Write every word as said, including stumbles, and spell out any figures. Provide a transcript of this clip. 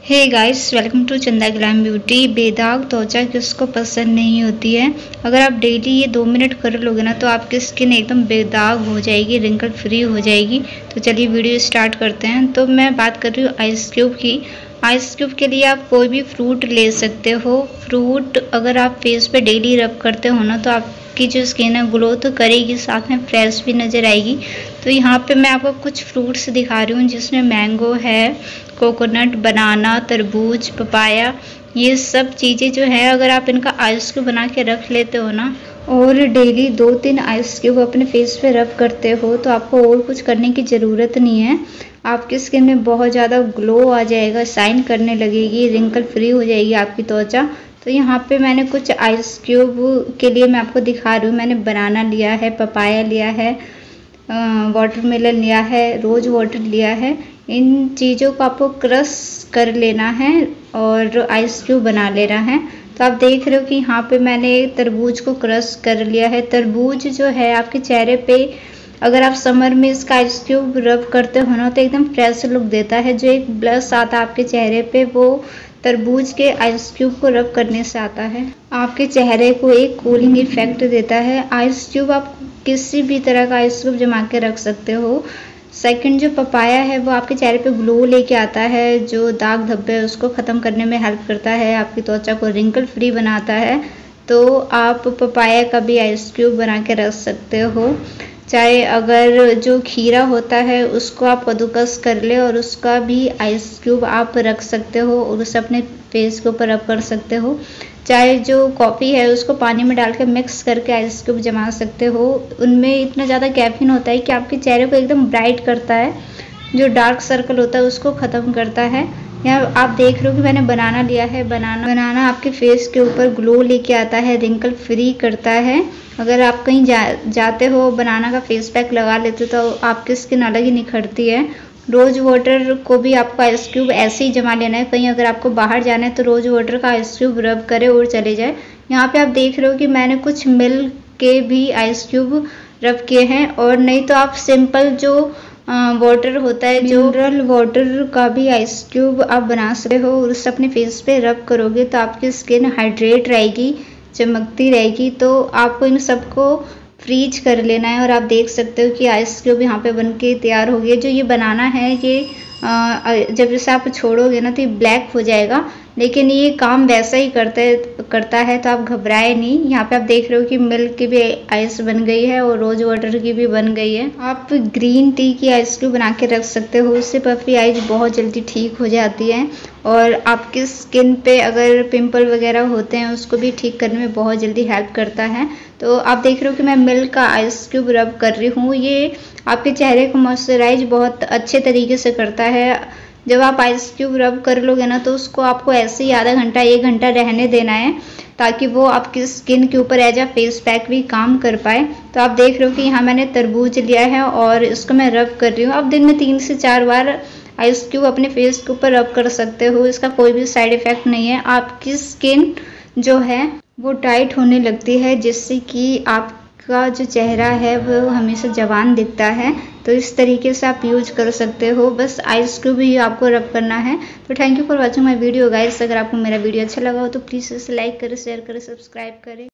Hey guys, welcome to Chanda glam beauty. बेदाग त्वचा किसको पसंद नहीं होती है। अगर आप डेली ये दो मिनट कर लोगे ना तो आपकी स्किन एकदम बेदाग हो जाएगी, रिंकल फ्री हो जाएगी। तो चलिए वीडियो स्टार्ट करते हैं। तो मैं बात कर रही हूँ आइस क्यूब की। आइस क्यूब के लिए आप कोई भी फ्रूट ले सकते हो। फ्रूट अगर आप फेस पे डेली रब करते हो ना तो आपकी जो स्किन है ग्लो तो करेगी, साथ में फ्रेश भी नज़र आएगी। तो यहाँ पे मैं आपको कुछ फ्रूट्स दिखा रही हूँ जिसमें मैंगो है, कोकोनट, बनाना, तरबूज, पपाया, ये सब चीज़ें जो है अगर आप इनका आइस क्यूब बना के रख लेते हो ना और डेली दो तीन आइस क्यूब अपने फेस पे रब करते हो तो आपको और कुछ करने की ज़रूरत नहीं है। आपकी स्किन में बहुत ज़्यादा ग्लो आ जाएगा, शाइन करने लगेगी, रिंकल फ्री हो जाएगी आपकी त्वचा। तो यहाँ पे मैंने कुछ आइस क्यूब के लिए मैं आपको दिखा रही हूँ। मैंने बनाना लिया है, पपाया लिया है, वाटरमेलन लिया है, रोज़ वाटर लिया है। इन चीज़ों को आपको क्रश कर लेना है और आइस क्यूब बना लेना है। तो आप देख रहे हो कि यहाँ पे मैंने तरबूज को क्रश कर लिया है। तरबूज जो है आपके चेहरे पे अगर आप समर में इसका आइस क्यूब रब करते हो ना तो एकदम फ्रेश लुक देता है। जो एक ब्लश आता है आपके चेहरे पे वो तरबूज के आइस क्यूब को रब करने से आता है। आपके चेहरे को एक कूलिंग इफेक्ट देता है। आइस क्यूब आप किसी भी तरह का आइस क्यूब जमा के रख सकते हो। सेकंड जो पपाया है वो आपके चेहरे पे ग्लो लेके आता है, जो दाग धब्बे है उसको ख़त्म करने में हेल्प करता है, आपकी त्वचा को रिंकल फ्री बनाता है। तो आप पपाया का भी आइस क्यूब बना के रख सकते हो। चाहे अगर जो खीरा होता है उसको आप कद्दूकस कर ले और उसका भी आइस क्यूब आप रख सकते हो और उसे अपने फेस के ऊपर रब कर सकते हो। चाहे जो कॉफ़ी है उसको पानी में डाल के मिक्स करके आइस क्यूब जमा सकते हो। उनमें इतना ज़्यादा कैफीन होता है कि आपके चेहरे को एकदम ब्राइट करता है, जो डार्क सर्कल होता है उसको ख़त्म करता है। यहाँ आप देख रहे हो कि मैंने बनाना लिया है। बनाना बनाना आपके फेस के ऊपर ग्लो लेके आता है, रिंकल फ्री करता है। अगर आप कहीं जा जाते हो बनाना का फेस पैक लगा लेते हो तो आपकी स्किन अलग ही निखरती है। रोज़ वाटर को भी आपको आइस क्यूब ऐसे ही जमा लेना है। कहीं अगर आपको बाहर जाना है तो रोज़ वाटर का आइस क्यूब रब करे और चले जाए। यहाँ पे आप देख रहे हो कि मैंने कुछ मिल्क के भी आइस क्यूब रब किए हैं। और नहीं तो आप सिंपल जो वाटर होता है, जो मिनरल वाटर का भी आइस क्यूब आप बना सकते हो और उसे अपने फेस पे रब करोगे तो आपकी स्किन हाइड्रेट रहेगी, चमकती रहेगी। तो आपको इन सबको फ्रीज कर लेना है। और आप देख सकते हो कि आइस क्यूब यहाँ पे बन के तैयार हो गया। जो ये बनाना है ये आ, जब इसे आप छोड़ोगे ना तो ये ब्लैक हो जाएगा, लेकिन ये काम वैसा ही करता है करता है तो आप घबराए नहीं। यहाँ पे आप देख रहे हो कि मिल्क की भी आइस बन गई है और रोज़ वाटर की भी बन गई है। आप ग्रीन टी की आइस क्यूब बना के रख सकते हो, उससे पफी आइज बहुत जल्दी ठीक हो जाती है। और आपकी स्किन पे अगर पिंपल वगैरह होते हैं उसको भी ठीक करने में बहुत जल्दी हेल्प करता है। तो आप देख रहे हो कि मैं मिल्क का आइस क्यूब रब कर रही हूँ। ये आपके चेहरे को मॉइस्चराइज बहुत अच्छे तरीके से करता है। जब आप आइस क्यूब रब कर लोगे ना तो उसको आपको ऐसे ही आधा घंटा एक घंटा रहने देना है ताकि वो आपकी स्किन के ऊपर एज अ फेस पैक भी काम कर पाए। तो आप देख रहे हो कि यहाँ मैंने तरबूज लिया है और इसको मैं रब कर रही हूँ। आप दिन में तीन से चार बार आइस क्यूब अपने फेस के ऊपर रब कर सकते हो। इसका कोई भी साइड इफ़ेक्ट नहीं है। आपकी स्किन जो है वो टाइट होने लगती है जिससे कि आपका जो चेहरा है वो हमेशा जवान दिखता है। तो इस तरीके से आप यूज कर सकते हो। बस आइस क्यूब ही आपको रब करना है। तो thank you for watching my video guys. अगर आपको मेरा वीडियो अच्छा लगा हो तो प्लीज़ इसे लाइक करें, शेयर करें, सब्सक्राइब करें।